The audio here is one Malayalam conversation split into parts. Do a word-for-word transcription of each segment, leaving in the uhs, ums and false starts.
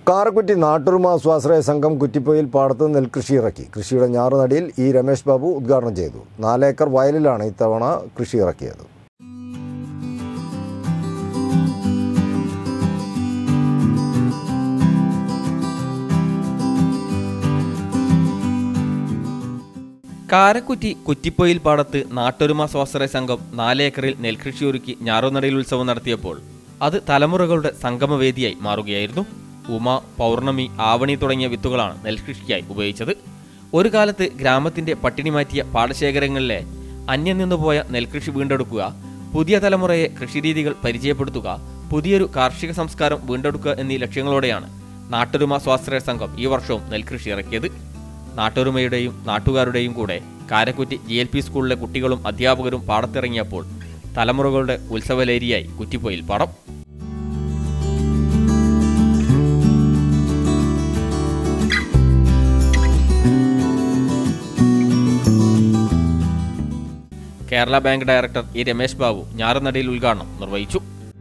കാരക്കുറ്റി നാട്ടുരുമ സ്വാശ്രയ സംഘം കുറ്റിപ്പൊയിൽ പാടത്ത് നെൽകൃഷി ഇറക്കി. കൃഷിയുടെ ഞാറുനടിയിൽ ഇ രമേശ് ബാബു ഉദ്ഘാടനം ചെയ്തു. നാലേക്കർ വയലിലാണ് ഇത്തവണ കൃഷി ഇറക്കിയത്. കാരക്കുറ്റി കുറ്റിപ്പൊയിൽ പാടത്ത് നാട്ടുരുമ സ്വാശ്രയ സംഘം നാലേക്കറിൽ നെൽകൃഷിയൊരുക്കി ഞാറുനടയിൽ ഉത്സവം നടത്തിയപ്പോൾ അത് തലമുറകളുടെ സംഗമവേദിയായി മാറുകയായിരുന്നു. ഉമ, പൗർണമി, ആവണി തുടങ്ങിയ വിത്തുകളാണ് നെൽകൃഷിക്കായി ഉപയോഗിച്ചത്. ഒരു കാലത്ത് ഗ്രാമത്തിന്റെ പട്ടിണി മാറ്റിയ പാടശേഖരങ്ങളിലെ അന്യം നിന്നുപോയ നെൽകൃഷി വീണ്ടെടുക്കുക, പുതിയ തലമുറയെ കൃഷിരീതികൾ പരിചയപ്പെടുത്തുക, പുതിയൊരു കാർഷിക സംസ്കാരം വീണ്ടെടുക്കുക എന്നീ ലക്ഷ്യങ്ങളോടെയാണ് നാട്ടുരുമ സ്വാശ്രയ സംഘം ഈ വർഷവും നെൽകൃഷി ഇറക്കിയത്. നാട്ടുരുമയുടെയും നാട്ടുകാരുടെയും കൂടെ കാരക്കുറ്റി ജി എൽ പി സ്കൂളിലെ കുട്ടികളും അധ്യാപകരും പാടത്തിറങ്ങിയപ്പോൾ തലമുറകളുടെ ഉത്സവലേരിയായി കുറ്റിപ്പൊയിൽ പാടം. Kerala bank director E Ramesh Babu ഞാറുനടയിൽ ഉദ്ഘാടനം നിർവഹിച്ചു.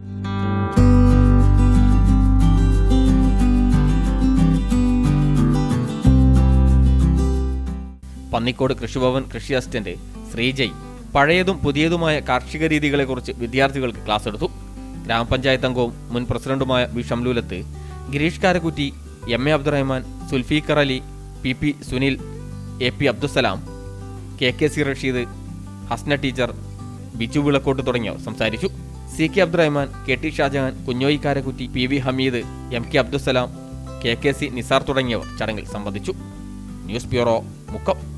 പന്നിക്കോട് കൃഷിഭവൻ കൃഷി അസിസ്റ്റന്റ് ശ്രീജയ് പഴയതും പുതിയതുമായ കാർഷിക രീതികളെക്കുറിച്ച് വിദ്യാർത്ഥികൾക്ക് ക്ലാസ് എടുത്തു. ഗ്രാമപഞ്ചായത്ത് അംഗവും മുൻ പ്രസിഡന്റുമായ V Shamlulath, Gireesh Karakkutty, M A Abdurahman, Sulfikar Ali, P P Sunil, A P Abdussalam, K K C Rasheed, Hasna teacher, Biju Vilakkottu തുടങ്ങിയവർ സംസാരിച്ചു. C K Abdurahman, K T Shajahan, Kunhoyi Karakkutty, P V Hameed, M K Abdussalam, K K C Nisar തുടങ്ങിയവർ ചടങ്ങിൽ സംബന്ധിച്ചു. News bureau, Mukkam.